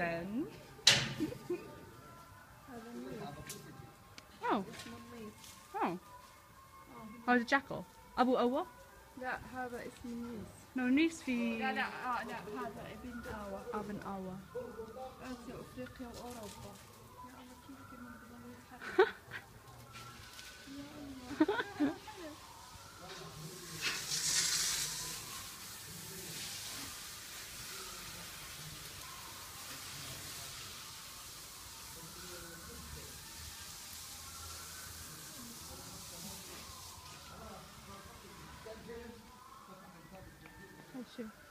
then. Oh. Oh. Oh, the jackal. أبو أوى؟ لا هذا اسمه النيس. No, نيس في. لا لا هذا ابن آوى. ابن آوى. آسيا أفريقيا وأوروبا. يا الله كيف كمان بضل يتحرك. يا الله. شوف.